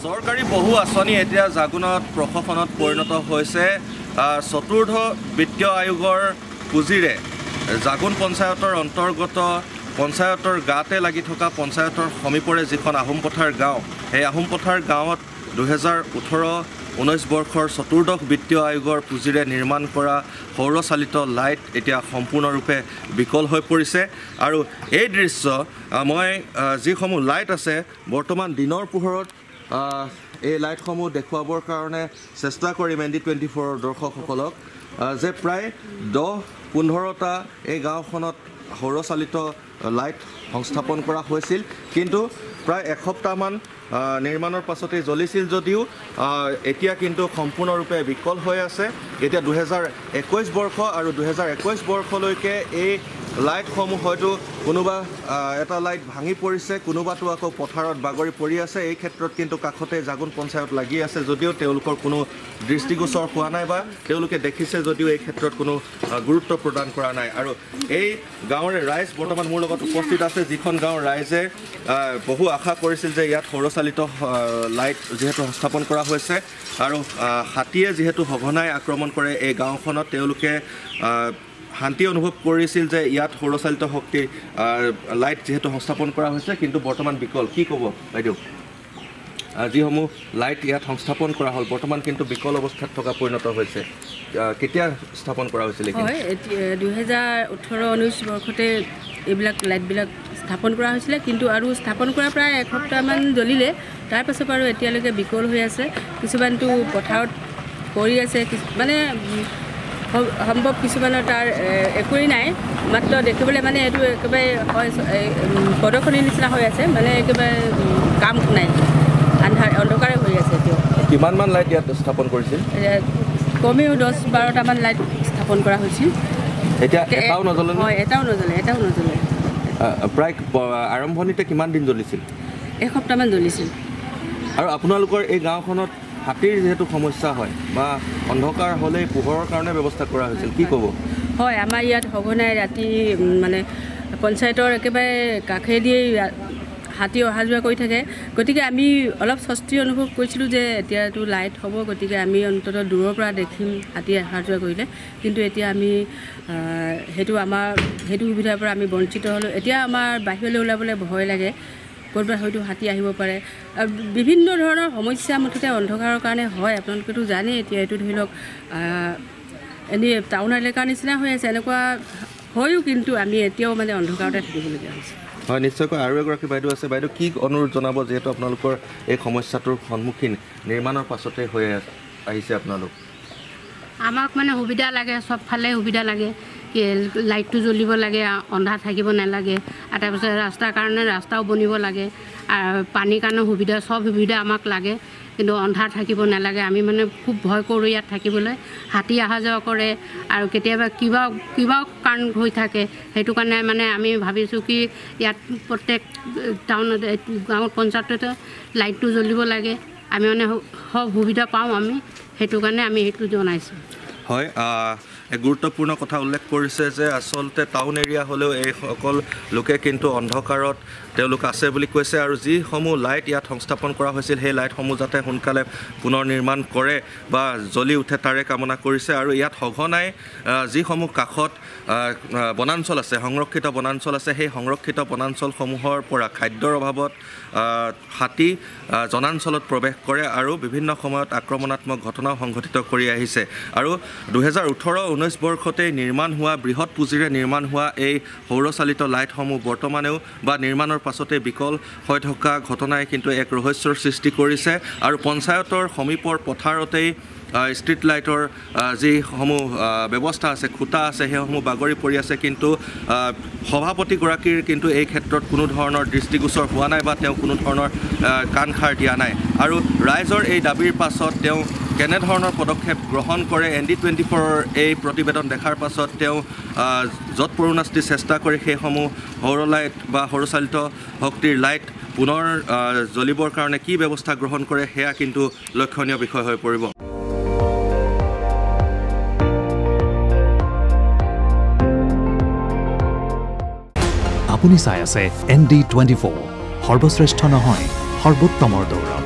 চৰকাৰী বহু আঁচনি এতিয়া জাগুনত প্ৰশাসনত পৰিণত হৈছে। চতুৰ্থ বিত্তীয় আয়োগৰ পুঁজিৰে জাগুন পঞ্চায়তৰ অন্তৰ্গত পঞ্চায়তৰ গাতে লাগি থকা পঞ্চায়তৰ সমীপৰে যিখন আহোমপথাৰ গাঁও, সেই আহোমপথাৰ গাঁৱত 2018-19 বৰ্ষৰ চতুৰ্দশ বিত্তীয় আয়োগৰ পুঁজিৰে নিৰ্মাণ কৰা সৌৰচালিত লাইট এতিয়া সম্পূৰ্ণৰূপে বিকল হৈ পৰিছে। আৰু এই দৃশ্য মই যিসমূহ লাইট আছে বৰ্তমান দিনৰ পোহৰত এই লাইটসমূহ দেখুৱাবৰ কাৰণে চেষ্টা কৰিম ND24 দৰ্শকসকলক যে প্ৰায় 10-15টা এই গাঁওখনত সৌৰচালিত লাইট সংস্থাপন কৰা হৈছিল, কিন্তু প্ৰায় এসপ্তাহমান নিৰ্মাণৰ পাছতে জ্বলিছিল যদিও এতিয়া কিন্তু সম্পূৰ্ণৰূপে বিকল হৈ আছে। এতিয়া 2021 বৰ্ষ আৰু 2021 বৰ্ষলৈকে এই লাইটসমূহ হয়তো কোনোবা এটা লাইট ভাঙি পৰিছে, কোনোবাটো আকৌ পথাৰত বাগৰি পৰি আছে। এই ক্ষেত্ৰত কিন্তু কাষতে জাগুন পঞ্চায়ত লাগি আছে যদিও তেওঁলোকৰ কোনো দৃষ্টিগোচৰ হোৱা নাই বা তেওঁলোকে দেখিছে যদিও এই ক্ষেত্ৰত কোনো গুৰুত্ব প্ৰদান কৰা নাই। আৰু এই গাঁৱৰে ৰাইজ বৰ্তমান মোৰ লগত উপস্থিত আছে, যিখন গাঁৱৰ ৰাইজে বহু আশা কৰিছিল যে ইয়াত সৌৰচালিত লাইট যিহেতু সংস্থাপন কৰা হৈছে আৰু হাতীয়ে যিহেতু সঘনাই আক্ৰমণ কৰে এই গাঁওখনত, তেওঁলোকে শান্তি অনুভৱ কৰিছিল যে ইয়াত সৌৰচালিত শক্তি লাইট যিহেতু সংস্থাপন কৰা হৈছে, কিন্তু বৰ্তমান বিকল। কি ক'ব বাইদেউ? যিসমূহ লাইট ইয়াত সংস্থাপন কৰা হ'ল বৰ্তমান কিন্তু বিকল অৱস্থাত থকা পৰিণত হৈছে, কেতিয়া স্থাপন কৰা হৈছিল? 2018-19 বৰ্ষতে এইবিলাক লাইটবিলাক স্থাপন কৰা হৈছিলে, কিন্তু আৰু স্থাপন কৰা প্ৰায় এসপ্তাহমান জ্বলিলে, তাৰপাছত আৰু এতিয়ালৈকে বিকল হৈ আছে। কিছুমানটো পথাৰত পৰি আছে, মানে সম্ভৱ কিছুমানৰ তাৰ একোৱেই নাই, মাত্ৰ দেখিবলৈ মানে এইটো একেবাৰে প্ৰদৰ্শনীৰ নিচিনা হৈ আছে, মানে একেবাৰে কাম নাই, অন্ধকাৰে হৈ আছে। এতিয়াও কিমানমান লাইট ইয়াত স্থাপন কৰিছিল? কমেও 10-12টামান লাইট স্থাপন কৰা হৈছিল। এতিয়া এটাও নজ্বলে? হয়, এটাও নজ্বলে। প্ৰায় আৰম্ভণিতে কিমান দিন জ্বলিছিল? এসপ্তাহমান জ্বলিছিল। আৰু আপোনালোকৰ এই গাঁওখনত হাতীৰ যিহেতু সমস্যা হয় বা অন্ধকাৰ হ'লেই পোহৰৰ কাৰণে ব্যৱস্থা কৰা হৈছিল, কি ক'ব? হয়, আমাৰ ইয়াত সঘনাই ৰাতি মানে পঞ্চায়তৰ একেবাৰে কাষেদিয়ে হাতী অহা যোৱা কৰি থাকে, গতিকে আমি অলপ স্বস্তি অনুভৱ কৰিছিলোঁ যে এতিয়াতো লাইট হ'ব, গতিকে আমি অন্ততঃ দূৰৰ পৰা দেখিম হাতী অহা যোৱা কৰিলে। কিন্তু এতিয়া আমি সেইটো সুবিধাৰ পৰা আমি বঞ্চিত হ'লোঁ। এতিয়া আমাৰ বাহিৰলৈ ওলাবলৈ ভয় লাগে, ক'ৰবাত হয়তো হাতী আহিব পাৰে। বিভিন্ন ধৰণৰ সমস্যা মুঠতে অন্ধকাৰৰ কাৰণে হয়, আপোনালোকেতো জানেই। এতিয়া এইটো ধৰি লওক এনেই টাউন এলেকাৰ নিচিনা হৈ আছে, এনেকুৱা হয়ো, কিন্তু আমি এতিয়াও মানে অন্ধকাৰতে থাকিবলগীয়া হৈছে। হয়, নিশ্চয়কৈ। আৰু এগৰাকী বাইদেউ আছে। বাইদেউ, কি অনুৰোধ জনাব যিহেতু আপোনালোকৰ এই সমস্যাটোৰ সন্মুখীন নিৰ্মাণৰ পাছতে হৈ আহিছে আপোনালোক? আমাক মানে সুবিধা লাগে, চবফালে সুবিধা লাগে, কি লাইটটো জ্বলিব লাগে, অন্ধাৰ থাকিব নালাগে, আৰু তাৰপিছত ৰাস্তাৰ কাৰণে ৰাস্তাও বনিব লাগে, আৰু পানীৰ কাৰণে সুবিধা, চব সুবিধা আমাক লাগে, কিন্তু অন্ধাৰ থাকিব নালাগে। আমি মানে খুব ভয় কৰোঁ ইয়াত থাকিবলৈ, হাতী অহা যোৱা কৰে আৰু কেতিয়াবা কিবা কাৰণ হৈ থাকে। সেইটো কাৰণে মানে আমি ভাবিছোঁ কি ইয়াত প্ৰত্যেক টাউনত গাঁৱত পঞ্চায়ততে লাইটটো জ্বলিব লাগে, আমি মানে সব সুবিধা পাওঁ আমি, সেইটো কাৰণে আমি সেইটো জনাইছোঁ। হয়, এক গুৰুত্বপূৰ্ণ কথা উল্লেখ কৰিছে যে আচলতে টাউন এৰিয়া হ'লেও এইসকল লোকে কিন্তু অন্ধকাৰত তেওঁলোক আছে বুলি কৈছে। আৰু যিসমূহ লাইট ইয়াত সংস্থাপন কৰা হৈছিল সেই লাইটসমূহ যাতে সোনকালে পুনৰ নিৰ্মাণ কৰে বা জ্বলি উঠে তাৰে কামনা কৰিছে। আৰু ইয়াত সঘনাই যিসমূহ কাষত বনাঞ্চল আছে, সংৰক্ষিত বনাঞ্চল আছে, সেই সংৰক্ষিত বনাঞ্চলসমূহৰ পৰা খাদ্যৰ অভাৱত হাতী জনাঞ্চলত প্ৰৱেশ কৰে আৰু বিভিন্ন সময়ত আক্ৰমণাত্মক ঘটনাও সংঘটিত কৰি আহিছে। আৰু 2018-19 বৰ্ষতে নিৰ্মাণ হোৱা বৃহৎ পুঁজিৰে নিৰ্মাণ হোৱা এই সৌৰচালিত লাইটসমূহ বৰ্তমানেও বা নিৰ্মাণৰ পাছতে বিকল হৈ থকা ঘটনাই কিন্তু এক ৰহস্যৰ সৃষ্টি কৰিছে। আৰু পঞ্চায়তৰ সমীপৰ পথাৰতেই ষ্ট্ৰীট লাইটৰ যিসমূহ ব্যৱস্থা আছে, খুঁটা আছে, সেইসমূহ বাগৰি পৰি আছে, কিন্তু সভাপতিগৰাকীৰ কিন্তু এই ক্ষেত্ৰত কোনো ধৰণৰ দৃষ্টিগোচৰ হোৱা নাই বা তেওঁ কোনো ধৰণৰ কাণসাৰ দিয়া নাই। আৰু ৰাইজৰ এই দাবীৰ পাছত তেওঁ কেনেধৰণৰ পদক্ষেপ গ্ৰহণ কৰে, ND24ৰ এই প্ৰতিবেদন দেখাৰ পাছত তেওঁ যৎপৰোনাস্তি চেষ্টা কৰি সেইসমূহ সৌৰ লাইট বা সৌৰচালিত শক্তিৰ লাইট পুনৰ জ্বলিবৰ কাৰণে কি ব্যৱস্থা গ্ৰহণ কৰে, সেয়া কিন্তু লক্ষণীয় বিষয় হৈ পৰিব। আপুনি চাই আছে ND24, সৰ্বশ্ৰেষ্ঠ নহয়, সৰ্বোত্তমৰ দৌৰ।